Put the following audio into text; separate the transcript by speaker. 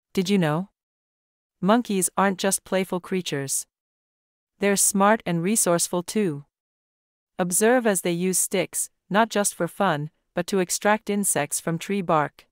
Speaker 1: Did you know? Monkeys aren't just playful creatures. They're smart and resourceful too. Observe as they use sticks, not just for fun, but to extract insects from tree bark.